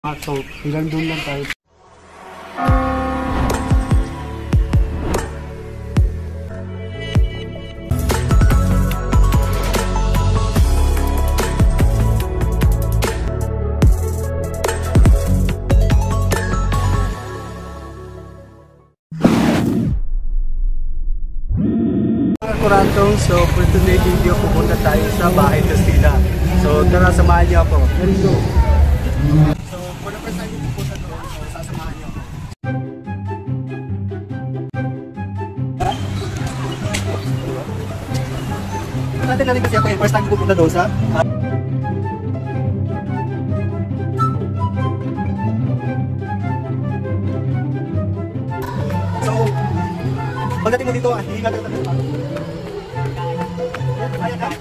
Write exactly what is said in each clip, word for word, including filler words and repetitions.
Ah, so, hanggang doon lang tayo. Mga kurantong, so for today's video, pupunta tayo sa Bahay Castilla. So, tara, samahan niyo ako. Let's go! So, for the first time yung pupunta doon, so sasamahan niyo ako. Natin na rin kasi ako yung first time pupunta doon sa So, pagdating mo dito, hindi ka dito na ayan ka.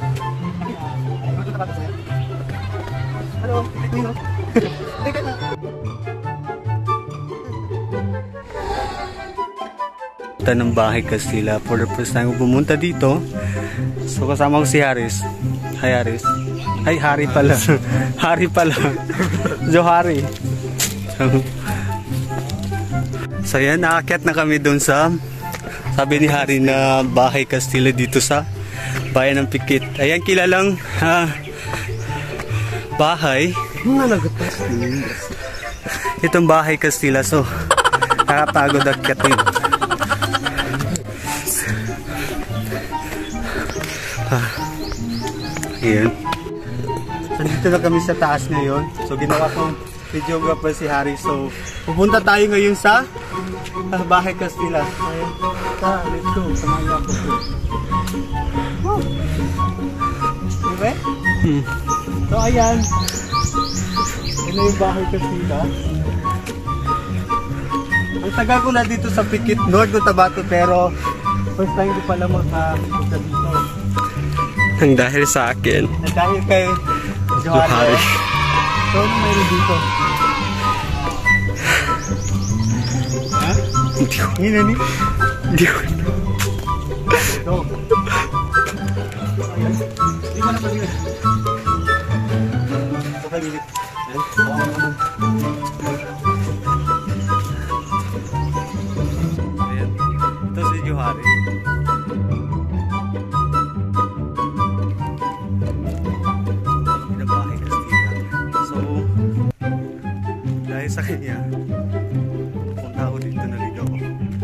Hello, Nino. Hindi ka na. Punta ng Bahay Castilla. For the first time ko pumunta dito. So kasama ko si Haris. Hi Haris. Ay, Hari pala. Hari pala. Johari. So yan, naakyat na kami dun sa sabi ni Hari na Bahay Castilla dito sa Bayan ng Pikit. Ayan, kilalang uh, bahay. Itong Bahay Castilla. So, nakapagod akyatin. Ah, ayan. So, dito na kami sa taas ngayon. So, ginawa kong videographer si Harry. So, pupunta tayo ngayon sa uh, Bahay Castilla. Ayan. Ah, let's go. Samahan ako po. Wow. Diba? Hmm. So, ayan. Ito yung Bahay Castilla. Ang tagal ko na dito sa Pikit, North Cotabato, pero first time ko pala makapunta dito. Ang dahil sa akin. Ang dahil kay Johari. So, ano mayroon dito? Ha? Hindi ko. Hindi na ni? Hindi ko. So, ayan. Hindi ko na pag-iwan. So, pag-iwan. Ayan. Ito si Johari. Bahay Castilla. So, dahil sa kanya, punta ako dito, naligaw ako.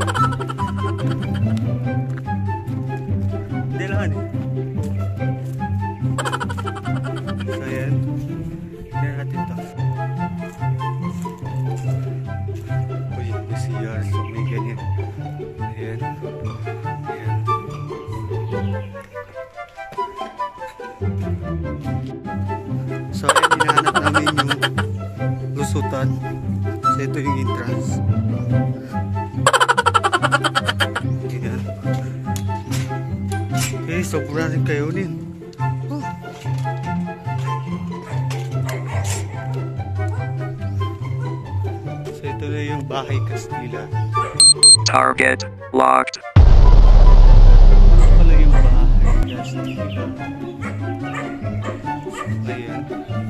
Hindi lang eh. So, ayan. Kaya natin ito. Uy, may C R. So, may ganyan. Ayan. Ayan. So, ayan, hinahanap namin yung lusutan. So, ito yung entrance. Ayan. Okay, so, pura rin kayo din. Oh. So, ito na yung Bahay Castilla. Target locked. Ito pala yung Bahay Castilla. Ayan.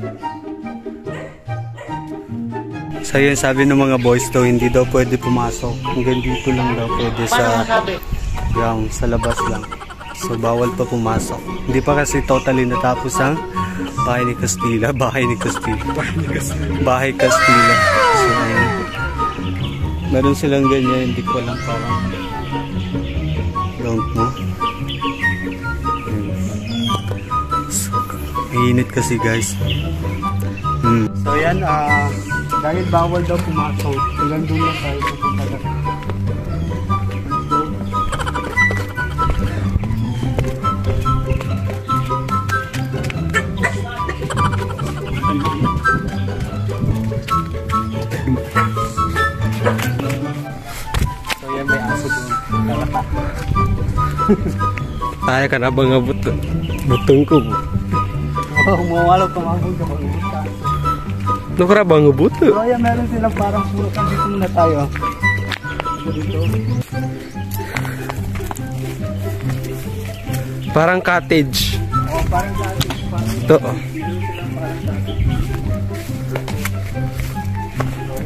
So yun, sabi ng mga boys daw, hindi daw pwede pumasok. Hanggang dito lang daw pwede sa yung, sa labas lang. So bawal pa pumasok. Hindi pa kasi totally natapos ang Bahay ni Castilla. Bahay ni Castilla. Bahay Castilla. So ayun. Meron silang ganyan, hindi ko lang parang don't know. Mainit kasi guys. Hmm. So yan, uh, dahil bawal daw pumasok, hanggang doon lang tayo pupunta na. So yan, may aso doon. Kaya ka na ba nga buto? Butong ko. Oh, mawala pa mga buto. Ano ka na ba nga buto? So ayan, meron silang parang pulutan. Dito muna tayo. Dito. Parang cottage. Oh, parang cottage. Parang ito.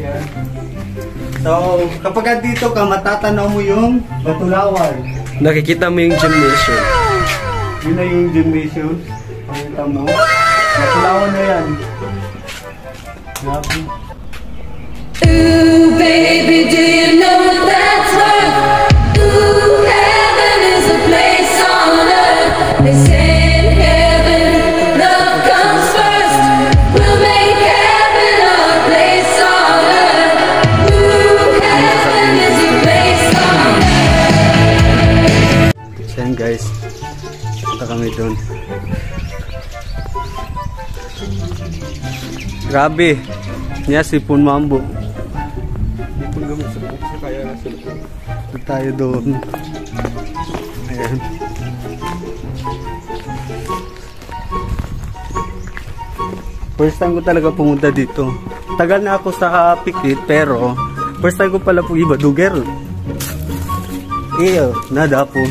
Ayan. So, kapag dito ka, matatanaw mo yung Batulawan. Nakikita mo yung gymnasium. Yun na yung gymnasium. Pakita mo. Batulawan na yan. Grabe. Ooh, baby, do you know what that's worth? Ooh, heaven is a place on earth. They say in heaven, love comes first. We'll make heaven a place on earth. Ooh, heaven is a place on earth. So yan guys, punta kami dun. Grabe, niya sipon mambo. Sipon gamit sa buksa kaya na sila. Punta tayo doon. Ayan. First time ko talaga pumunta dito. Tagal na ako sa Pikit pero first time ko pala po iba Duger. Iyo, nada po.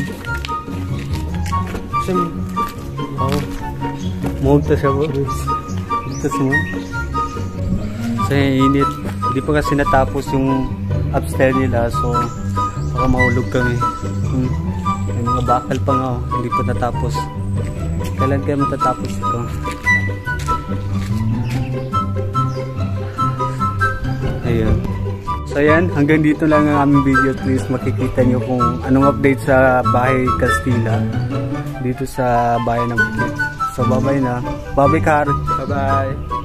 Oh, mugta siya po. Tapos mo. So init. Hindi pa kasi natapos yung upstairs nila. So baka mahulog kami. Hmm. May mga bakal pa nga. Oh. Hindi pa natapos. Kailan kaya matatapos ito? Ayan. So ayan. Hanggang dito lang ang aming video. Please makikita nyo kung anong update sa bahay Castilla. Dito sa bayan ng Bukit. So bye bye na. Bye bye Kar. Bye bye.